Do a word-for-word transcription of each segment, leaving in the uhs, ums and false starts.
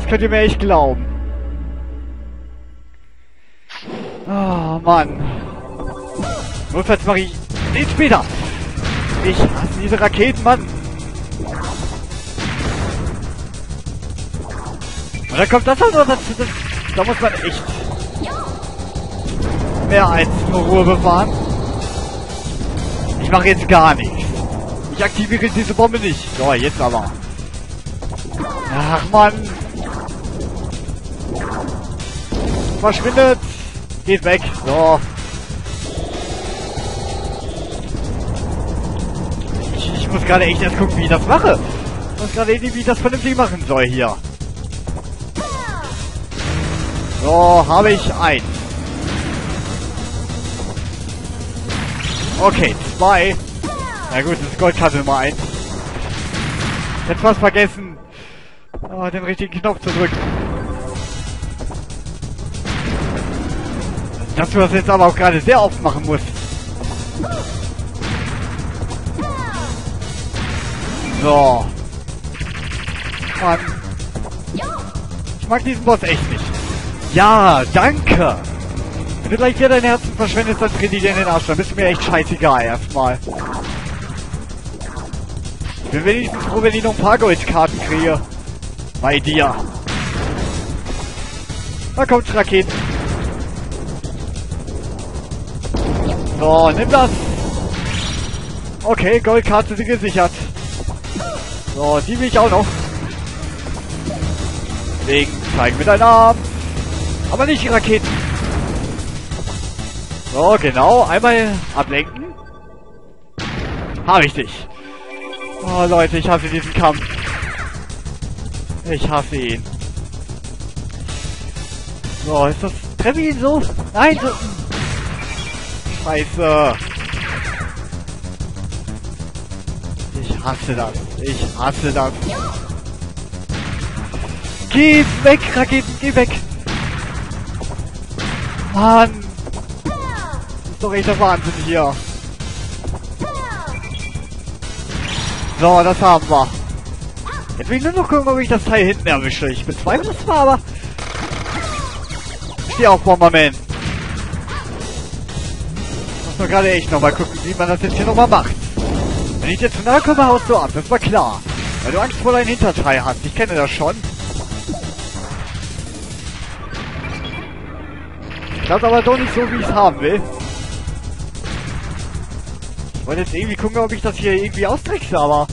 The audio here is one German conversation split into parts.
Das könnt ihr mir echt glauben. Oh, Mann. Notfalls mache ich den später. Ich hasse diese Raketen, Mann. Und dann kommt das auch noch dazu. Das, da muss man echt mehr als nur Ruhe bewahren. Ich mache jetzt gar nichts. Ich aktiviere diese Bombe nicht. So, jetzt aber. Ach, Mann. Verschwindet. Geht weg. So. Ich, ich muss gerade echt erst gucken, wie ich das mache. Ich muss gerade irgendwie, wie ich das vernünftig machen soll hier. So, habe ich eins. Okay, zwei. Na gut, das ist Goldkarte Nummer eins. Jetzt was vergessen, oh, den richtigen Knopf zu drücken. Dass du das jetzt aber auch gerade sehr oft machen musst. So. Mann. Ich mag diesen Boss echt nicht. Ja, danke. Wenn du gleich hier dein Herzen verschwendest, dann dreh die dir in den Arsch. Dann bist du mir echt scheißegal erstmal. Ich bin wenigstens froh, wenn ich noch ein paar Goldkarten kriege. Bei dir. Da kommt Raketen. So, nimm das. Okay, Goldkarte sind gesichert. So, die will ich auch noch. Deswegen zeigen wir deinen Arm. Aber nicht die Raketen. So, genau. Einmal ablenken. Habe ich dich. Oh, Leute, ich hasse diesen Kampf. Ich hasse ihn. So, ist das... Treffe ich ihn so? Nein, so... Scheiße. Ich hasse das. Ich hasse das. Geh weg, Raketen, geh weg. Mann. Das ist doch echt der Wahnsinn hier. So, das haben wir. Jetzt will ich nur noch gucken, ob ich das Teil hinten erwische. Ich bezweifle das zwar, aber... Steh auf, Bomberman. Ich muss nur gerade echt nochmal gucken, wie man das jetzt hier nochmal macht. Wenn ich dir zu nahe komme, haust du ab. Das war klar. Weil du Angst vor deinem Hinterteil hast. Ich kenne das schon. Ich glaube aber doch nicht so, wie ich es haben will. Ich wollte jetzt irgendwie gucken, ob ich das hier irgendwie austrickse, aber...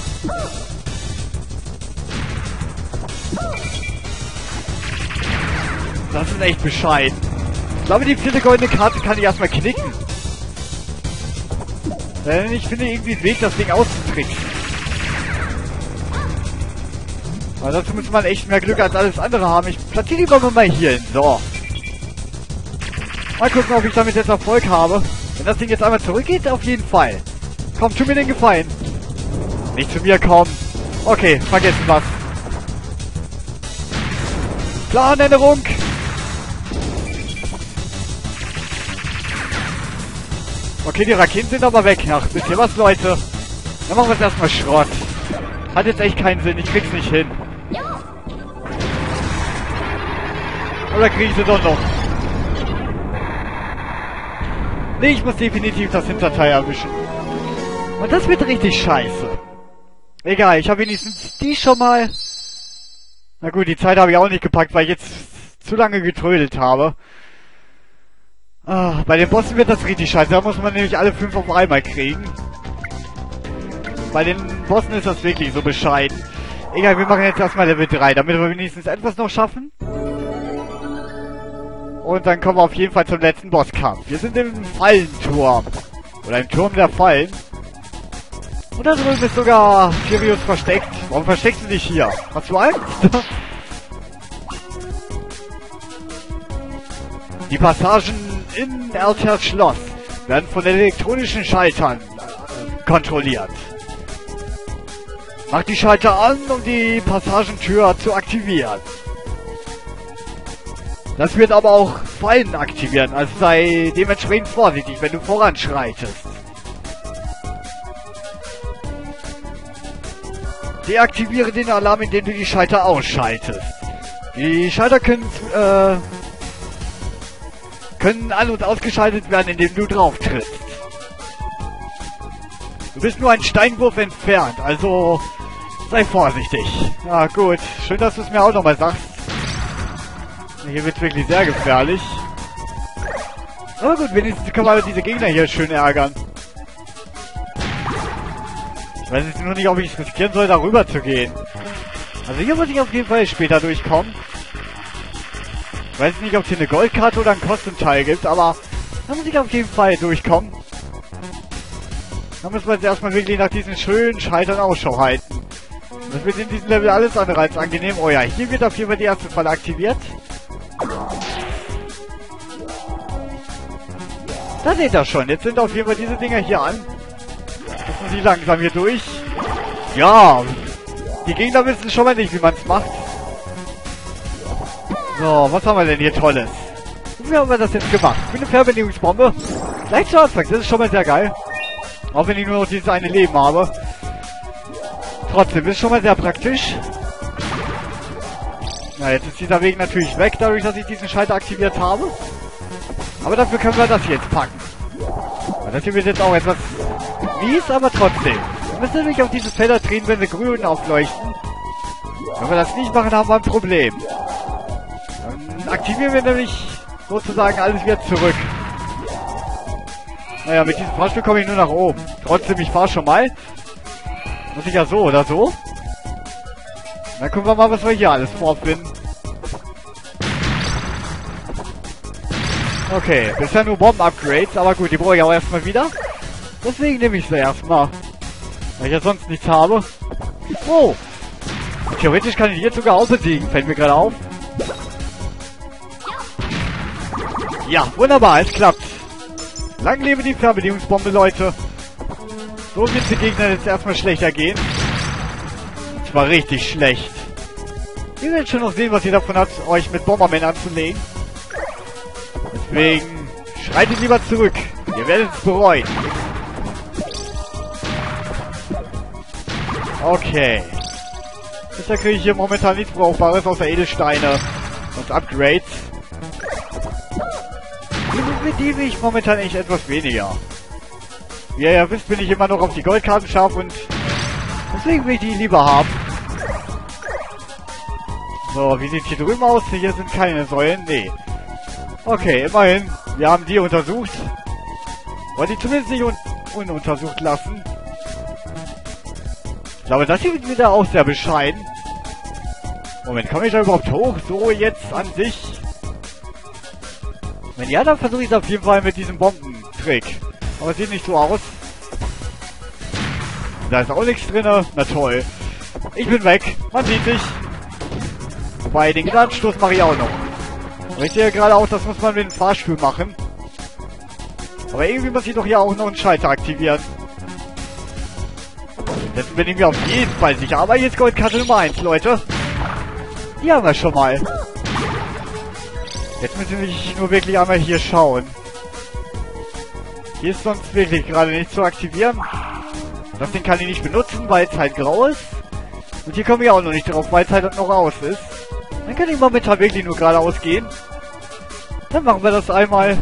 Das ist echt bescheiden. Ich glaube, die vierte goldene Karte kann ich erstmal knicken. Denn ich finde irgendwie einen Weg, das Ding auszutricksen. Aber dazu muss man echt mehr Glück als alles andere haben. Ich platziere die Bombe mal hier hin. So. Mal gucken, ob ich damit jetzt Erfolg habe. Wenn das Ding jetzt einmal zurückgeht, auf jeden Fall. Komm, tu mir den Gefallen. Nicht zu mir kommen. Okay, vergessen was. Planänderung. Okay, die Raketen sind aber weg. Ach, wisst ihr was, Leute? Dann machen wir es erstmal Schrott. Hat jetzt echt keinen Sinn. Ich krieg's nicht hin. Oder krieg ich sie doch noch? Nee, ich muss definitiv das Hinterteil erwischen. Und das wird richtig scheiße. Egal, ich habe wenigstens die schon mal... Na gut, die Zeit habe ich auch nicht gepackt, weil ich jetzt zu lange getrödelt habe. Ah, bei den Bossen wird das richtig scheiße. Da muss man nämlich alle fünf auf einmal kriegen. Bei den Bossen ist das wirklich so bescheiden. Egal, wir machen jetzt erstmal Level drei, damit wir wenigstens etwas noch schaffen. Und dann kommen wir auf jeden Fall zum letzten Bosskampf. Wir sind im Fallenturm. Oder im Turm der Fallen. Und da drüben ist sogar Furious versteckt. Warum versteckst du dich hier? Hast du Angst? Die Passagen in Altair Schloss werden von elektronischen Schaltern äh, kontrolliert. Mach die Schalter an, um die Passagentür zu aktivieren. Das wird aber auch Fallen aktivieren, also sei dementsprechend vorsichtig, wenn du voranschreitest. Deaktiviere den Alarm, indem du die Schalter ausschaltest. Die Schalter können, äh, können an- und ausgeschaltet werden, indem du drauf trittst. Du bist nur einen Steinwurf entfernt, also sei vorsichtig. Ja gut, schön, dass du es mir auch nochmal sagst. Hier wird es wirklich sehr gefährlich. Aber gut, wenigstens kann man diese Gegner hier schön ärgern. Ich weiß jetzt nur nicht, ob ich es riskieren soll, darüber zu gehen. Also hier muss ich auf jeden Fall später durchkommen. Ich weiß nicht, ob es hier eine Goldkarte oder einen Kostenteil gibt, aber da muss ich auf jeden Fall durchkommen. Da müssen wir jetzt erstmal wirklich nach diesen schönen Scheitern Ausschau halten. Das wird in diesem Level alles andere als angenehm. Oh ja, hier wird auf jeden Fall die erste Falle aktiviert. Da seht ihr schon, jetzt sind auf jeden Fall diese Dinger hier an. Müssen sie langsam hier durch. Ja, die Gegner wissen schon mal nicht, wie man es macht. So, was haben wir denn hier Tolles? Wie haben wir das jetzt gemacht? Für eine Fernbedienungsbombe. Gleich zu Anfang, das ist schon mal sehr geil. Auch wenn ich nur noch dieses eine Leben habe. Trotzdem, ist schon mal sehr praktisch. Na, jetzt ist dieser Weg natürlich weg, dadurch, dass ich diesen Schalter aktiviert habe. Aber dafür können wir das hier jetzt packen. Das hier wird jetzt auch etwas mies, aber trotzdem. Wir müssen nämlich auf diese Felder drehen, wenn sie grün aufleuchten. Wenn wir das nicht machen, haben wir ein Problem. Dann aktivieren wir nämlich sozusagen alles wieder zurück. Naja, mit diesem Fahrstuhl komme ich nur nach oben. Trotzdem, ich fahre schon mal. Muss ich ja so oder so. Dann gucken wir mal, was wir hier alles vorfinden. Okay, bisher nur Bomben-Upgrades, aber gut, die brauche ich auch erstmal wieder. Deswegen nehme ich sie erstmal. Weil ich ja sonst nichts habe. Oh! Theoretisch kann ich die jetzt sogar auch besiegen, fällt mir gerade auf. Ja, wunderbar, es klappt. Lang lebe die Fernbedienungsbombe, Leute. So wird die Gegner jetzt erstmal schlechter gehen. Und zwar richtig schlecht. Ihr werdet schon noch sehen, was ihr davon habt, euch mit Bomberman anzulegen. Deswegen schreitet lieber zurück. Ihr werdet es bereuen. Okay. Bisher kriege ich hier momentan nichts Brauchbares außer Edelsteine und Upgrades. Mit die will ich momentan echt etwas weniger. Wie ihr ja wisst, bin ich immer noch auf die Goldkarten scharf und deswegen will ich die lieber haben. So, wie sieht hier drüben aus? Hier sind keine Säulen. Nee. Okay, immerhin. Wir haben die untersucht. Wollte ich zumindest nicht un ununtersucht lassen. Ich glaube, das hier wird wieder auch sehr bescheiden. Moment, komme ich da überhaupt hoch? So jetzt an sich? Wenn ja, dann versuche ich es auf jeden Fall mit diesem Bombentrick. Aber es sieht nicht so aus. Da ist auch nichts drin. Na toll. Ich bin weg. Man sieht sich. Wobei, den Gnadenstoß mache ich auch noch. Aber ich sehe gerade auch, das muss man mit dem Fahrstuhl machen. Aber irgendwie muss ich doch hier auch noch einen Schalter aktivieren. Jetzt bin ich mir auf jeden Fall sicher. Aber jetzt Goldkarte Nummer eins, Leute. Die haben wir schon mal. Jetzt müssen wir nur wirklich einmal hier schauen. Hier ist sonst wirklich gerade nichts zu aktivieren. Das Ding kann ich nicht benutzen, weil es halt grau ist. Und hier komme ich auch noch nicht drauf, weil es halt noch aus ist. Dann kann ich momentan wirklich nur geradeaus gehen. Dann machen wir das einmal.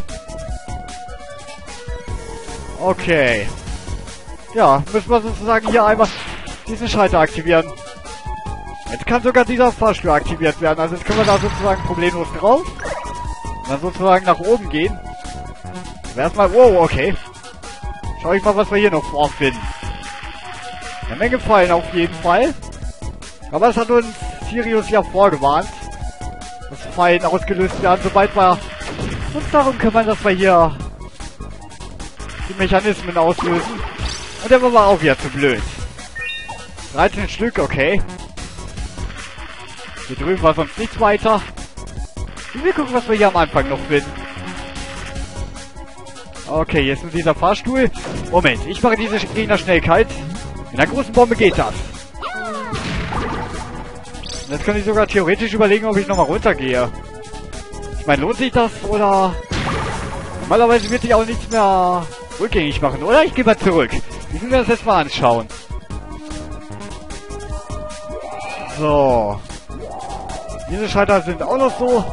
Okay. Ja, müssen wir sozusagen hier einmal diesen Schalter aktivieren. Jetzt kann sogar dieser Fahrstuhl aktiviert werden. Also jetzt können wir da sozusagen problemlos drauf. Und dann sozusagen nach oben gehen. Aber erstmal, wow, okay. Schau ich mal, was wir hier noch vorfinden. Eine Menge Fallen auf jeden Fall. Aber es hat uns Sirius ja vorgewarnt, dass Fallen ausgelöst werden, sobald wir uns darum kümmern, dass wir hier die Mechanismen auslösen. Und der war auch wieder zu blöd. dreizehn Stück, okay. Hier drüben war sonst nichts weiter. Wir gucken, was wir hier am Anfang noch finden. Okay, jetzt mit dieser Fahrstuhl. Moment, ich mache diese Gegner schnell kalt. Mit einer großen Bombe geht das. Und jetzt kann ich sogar theoretisch überlegen, ob ich nochmal runtergehe. Ich meine, lohnt sich das oder... Normalerweise wird sich auch nichts mehr rückgängig machen, oder? Ich gehe mal zurück. Ich will mir das jetzt mal anschauen. So. Diese Schalter sind auch noch so.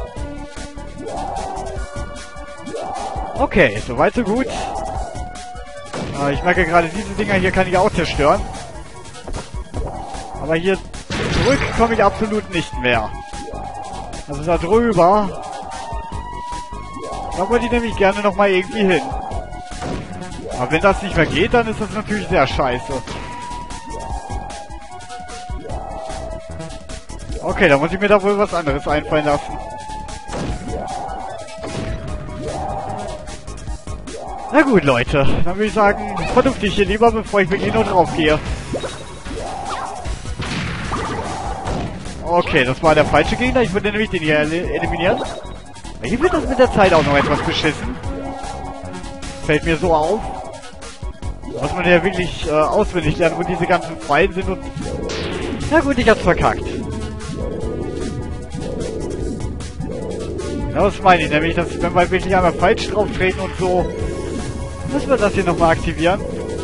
Okay, soweit so gut. Äh, ich merke gerade, diese Dinger hier kann ich auch zerstören. Aber hier zurück komme ich absolut nicht mehr. Also da drüber. Da wollte ich nämlich gerne nochmal irgendwie hin. Aber wenn das nicht mehr geht, dann ist das natürlich sehr scheiße. Okay, dann muss ich mir da wohl was anderes einfallen lassen. Na gut, Leute. Dann würde ich sagen, vernünftig hier lieber, bevor ich wirklich nur drauf gehe. Okay, das war der falsche Gegner. Ich würde nämlich den hier eliminieren. Hier wird das mit der Zeit auch noch etwas beschissen. Fällt mir so auf. Muss man ja wirklich äh, auswendig lernen, wo diese ganzen Pfeilen sind und... Na gut, ich hab's verkackt. Genau das meine ich nämlich, dass wenn wir wirklich einmal falsch drauf treten und so... Müssen wir das hier nochmal aktivieren.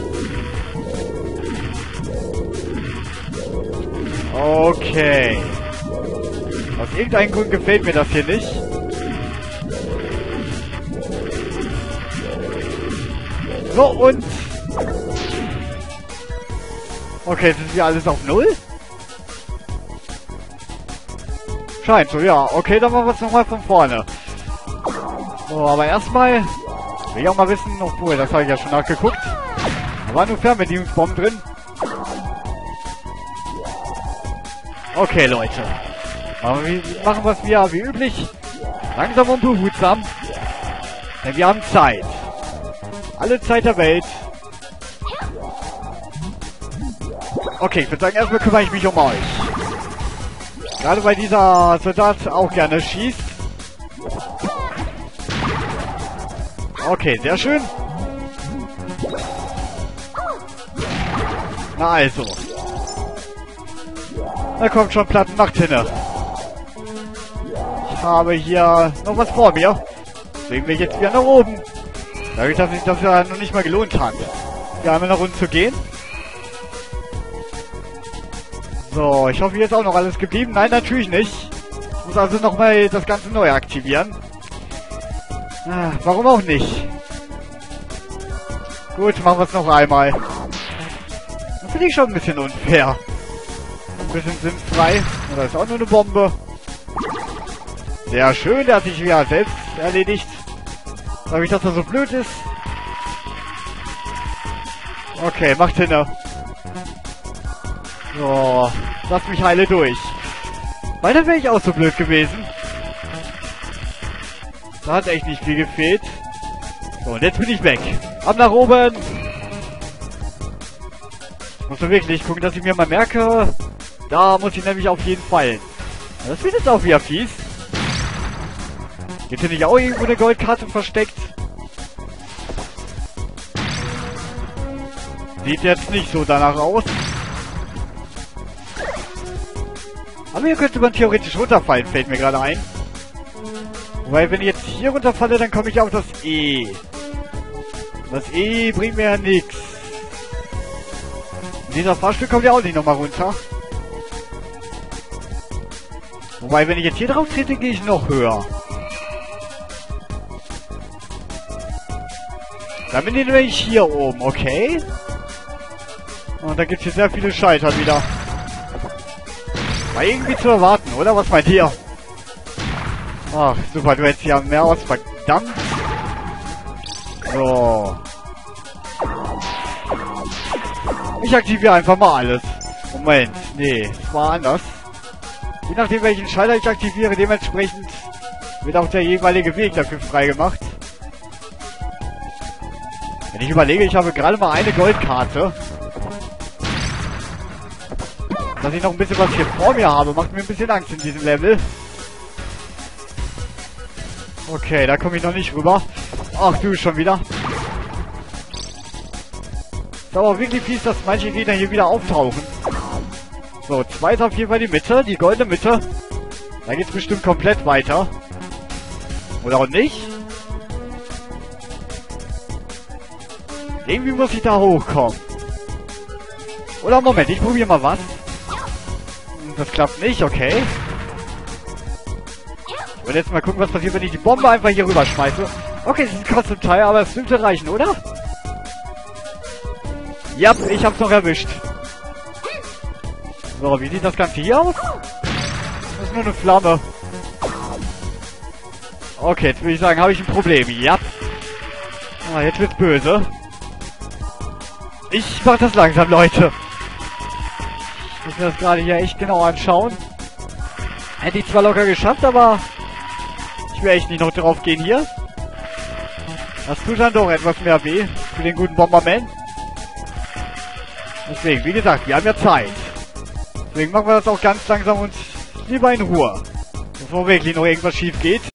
Okay. Aus irgendeinem Grund gefällt mir das hier nicht. So, und... Okay, jetzt ist hier alles auf Null? Scheint so, ja. Okay, dann machen wir es nochmal von vorne. So, aber erstmal... Will ich auch mal wissen, obwohl, das habe ich ja schon nachgeguckt. Da waren nur Fernbedienungsbomben drin. Okay, Leute. Machen wir es wieder wie üblich. Langsam und behutsam. Denn wir haben Zeit. Alle Zeit der Welt. Okay, ich würde sagen, erstmal kümmere ich mich um euch. Gerade weil dieser Soldat auch gerne schießt. Okay, sehr schön. Na also. Da kommt schon Platten, macht hinne. Ich habe hier noch was vor mir. Deswegen will ich jetzt wieder nach oben. Dadurch, dass sich das ja noch nicht mal gelohnt hat, hier einmal nach unten zu gehen. So, ich hoffe, hier ist auch noch alles geblieben. Nein, natürlich nicht. Ich muss also nochmal das Ganze neu aktivieren. Ah, warum auch nicht? Gut, machen wir es noch einmal. Das finde ich schon ein bisschen unfair. Ein bisschen sinnfrei. Und da ist auch nur eine Bombe. Sehr schön, der hat sich wieder selbst erledigt. Sag ich, dass er so blöd ist. Okay, macht hinne. So, lass mich heile durch. Weil dann wäre ich auch so blöd gewesen. Da hat echt nicht viel gefehlt. So, und jetzt bin ich weg. Ab nach oben! Ich muss nur wirklich gucken, dass ich mir mal merke. Da muss ich nämlich auf jeden Fall. Das wird jetzt auch wieder fies. Gibt hier nicht auch irgendwo eine Goldkarte versteckt? Sieht jetzt nicht so danach aus. Aber hier könnte man theoretisch runterfallen, fällt mir gerade ein. Wobei, wenn ich jetzt hier runterfalle, dann komme ich auf das E. Das E bringt mir ja nichts. Dieser Fahrstuhl kommt ja auch nicht nochmal runter. Wobei, wenn ich jetzt hier drauf trete, gehe ich noch höher. Dann bin ich nämlich hier oben, okay? Und da gibt es hier sehr viele Schalter wieder. War irgendwie zu erwarten, oder? Was meint ihr? Ach, super, du hättest ja mehr aus, verdammt. So. Ich aktiviere einfach mal alles. Moment, nee, es war anders. Je nachdem, welchen Schalter ich aktiviere, dementsprechend wird auch der jeweilige Weg dafür freigemacht. Wenn ich überlege, ich habe gerade mal eine Goldkarte. Dass ich noch ein bisschen was hier vor mir habe, macht mir ein bisschen Angst in diesem Level. Okay, da komme ich noch nicht rüber. Ach du, schon wieder. Ist aber wirklich fies, dass manche Gegner hier wieder auftauchen. So, zwei ist auf jeden Fall die Mitte, die goldene Mitte. Da geht's bestimmt komplett weiter. Oder auch nicht? Irgendwie muss ich da hochkommen. Oder Moment, ich probiere mal was. Das klappt nicht, okay. Und jetzt mal gucken, was passiert, wenn ich die Bombe einfach hier rüber schmeiße. Okay, es ist ein Custom Teil, aber es dürfte reichen, oder? Ja, ich hab's noch erwischt. So, wie sieht das Ganze hier aus? Das ist nur eine Flamme. Okay, jetzt würde ich sagen, habe ich ein Problem. Ja. Ah, jetzt wird's böse. Ich mach das langsam, Leute. Ich muss mir das gerade hier echt genau anschauen. Hätte ich zwar locker geschafft, aber ich will echt nicht noch drauf gehen hier. Das tut dann doch etwas mehr weh für den guten Bomberman. Deswegen, wie gesagt, wir haben ja Zeit. Deswegen machen wir das auch ganz langsam und lieber in Ruhe. Bevor wirklich noch irgendwas schief geht.